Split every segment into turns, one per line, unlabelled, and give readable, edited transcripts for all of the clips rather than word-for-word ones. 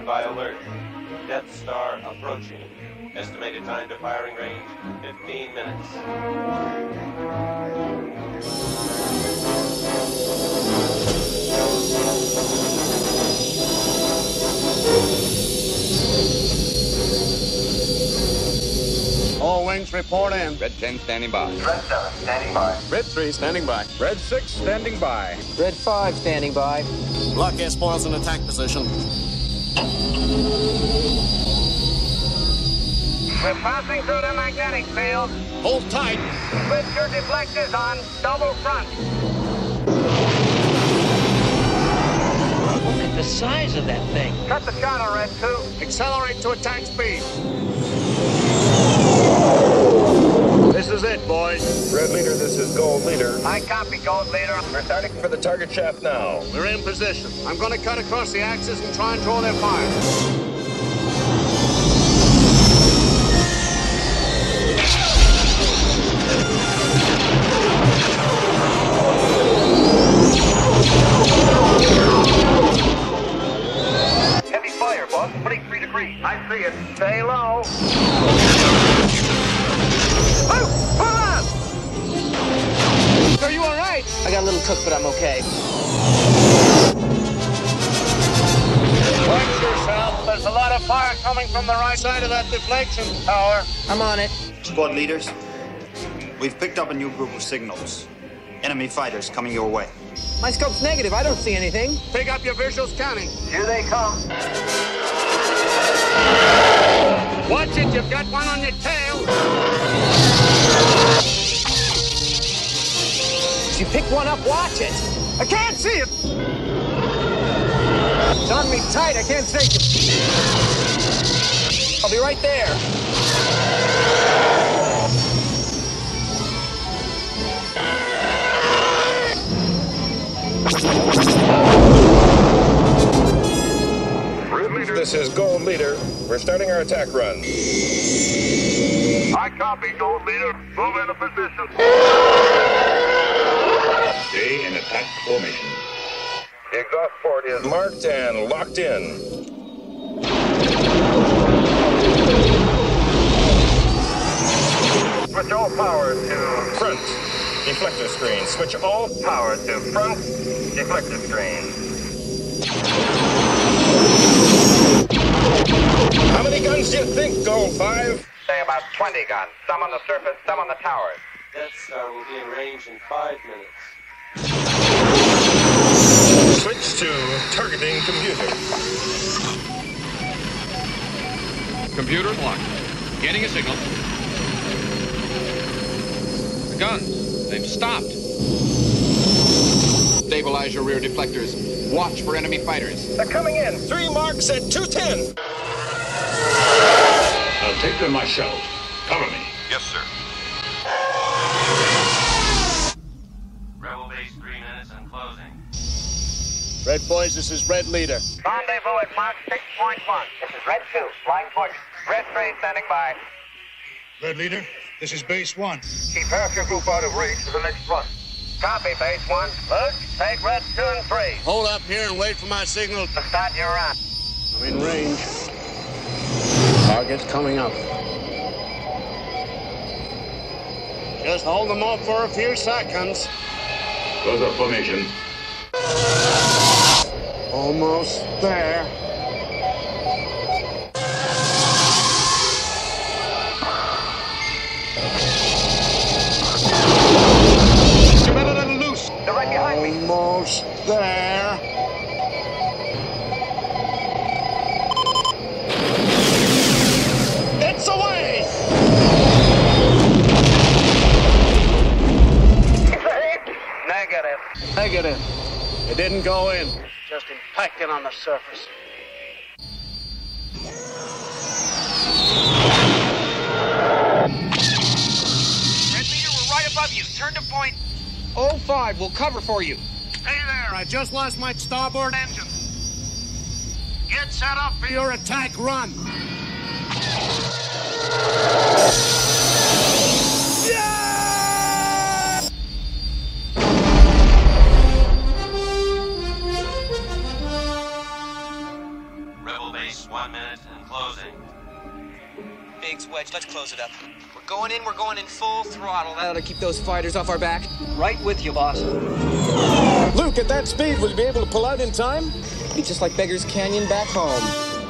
Standby alert. Death Star approaching. Estimated time to firing range, 15 minutes.
All wings report in.
Red 10 standing by.
Red 7 standing by.
Red 3 standing by.
Red 6 standing by.
Red 5 standing by.
Block gas spoils in attack position.
We're passing through the magnetic field.
Hold tight.
Switch your deflectors on double front.
Look at the size of that thing.
Cut the shot, Red 2.
Accelerate to attack speed. This is it, boys.
Red Leader, this is Gold Leader.
I copy, Gold Leader.
We're starting for the target shaft now.
We're in position. I'm going to cut across the axis and try and draw their fire.
Heavy fire, boss. 23 degrees. I see it. Stay low. Oh, pull up!
Are you all right? I got a little cooked, but I'm okay.
Watch yourself. There's a lot of fire coming from the right side of that deflection tower.
I'm on it.
Squad leaders, we've picked up a new group of signals. Enemy fighters coming your way.
My scope's negative. I don't see anything.
Pick up your visual scanning.
Here they come.
Watch it. You've got one on your tail.
If you pick one up, watch it.
I can't see it.
It's on me tight. I can't take it. I'll be right there.
This is Gold Leader. We're starting our attack run.
I copy, Gold Leader. Move into position.
Stay in attack formation.
The exhaust port is marked and locked in.
Switch all power to
Front. Deflector screen. Switch all
power to front deflector screen.
How many guns do you think, Gold 5?
Say about 20 guns. Some on the surface, some on the towers.
Death Star will be in range in 5 minutes.
Switch to targeting computer.
Computer locked. Getting a signal. The guns, they've stopped. Stabilize your rear deflectors. Watch for enemy fighters.
They're coming in.
3 marks at 210.
I'll take them myself. Cover me.
Yes, sir.
Rebel base 3 minutes and closing.
Red boys, this is Red Leader.
Rendezvous at Mark 6.1. This is Red 2. Flying push. Red 3 standing by.
Red Leader, this is Base 1.
Keep half your group out of range for the next run. Copy, Base 1. Luke, take Red 2 and 3.
Hold up here and wait for my signal.
To start your run.
I'm in range. Target's coming up. Just hold them off for a few seconds.
Close up formation.
Almost there.
You better let it loose.
They're right behind me.
Almost there. It's away!
Negative.
Negative. It didn't go in. Just impacted on the surface.
Red Leader, we're right above you. Turn to point.
05, we'll cover for you.
Stay there. I just lost my starboard engine. Get set up for your attack run.
Rebel base
up. We're going in full throttle. That ought to keep those fighters off our back. Right with you, boss.
Luke, at that speed, will you be able to pull out in time?
Be just like Beggar's Canyon back home.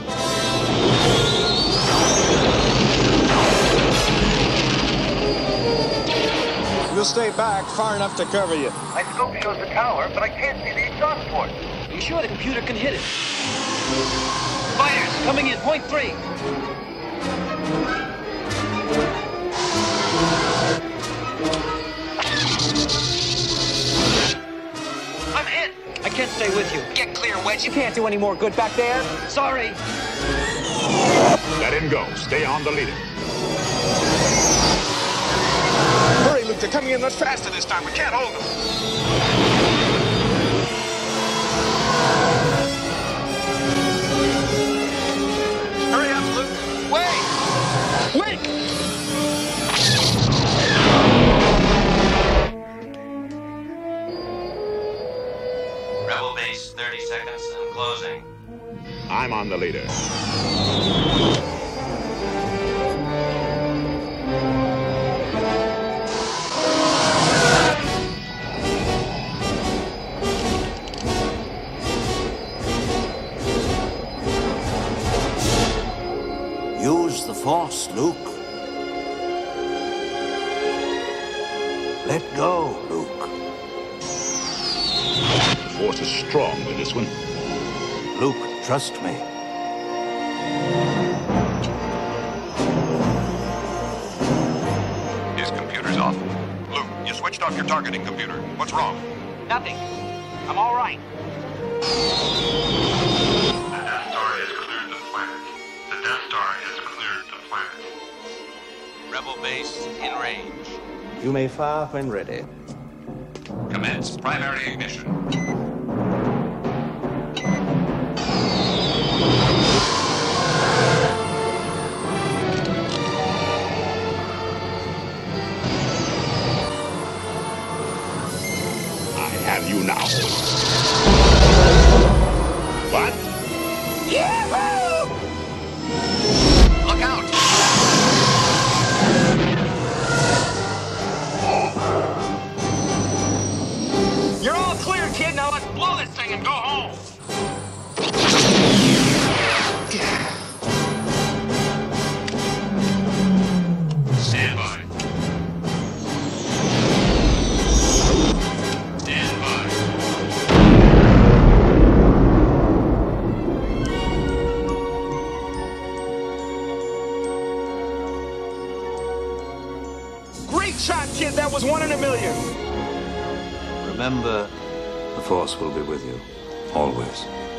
We'll stay back far enough to cover you.
My scope shows the tower, but I can't see the exhaust port.
Are you sure the computer can hit it? Fighters coming in, point 3. I'm hit. I can't stay with you. Get clear, Wedge. You can't do any more good back there. Sorry.
Let him go. Stay on the leader.
Hurry, Luke, they're coming in much faster this time. We can't hold them. Hurry up, Luke.
Wait! Wait!
Rebel base, 30 seconds and closing.
I'm on the leader.
Use the Force, Luke. Let go, Luke.
The Force is strong with this one.
Luke, trust me.
His computer's off. Luke, you switched off your targeting computer. What's wrong?
Nothing. I'm all right.
The Death Star has cleared the planet. The Death Star has cleared the planet.
Rebel base in range.
You may fire when ready.
Commence primary ignition.
I have you now. What?
Look out!
You're all clear, kid. Now let's blow this thing and go home.
Stand by. Stand by.
Great shot, kid. That was 1 in a million.
Remember, the Force will be with you, always.